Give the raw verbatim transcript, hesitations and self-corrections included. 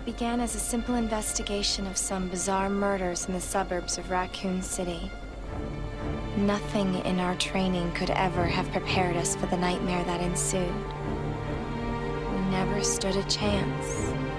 It began as a simple investigation of some bizarre murders in the suburbs of Raccoon City. Nothing in our training could ever have prepared us for the nightmare that ensued. We never stood a chance.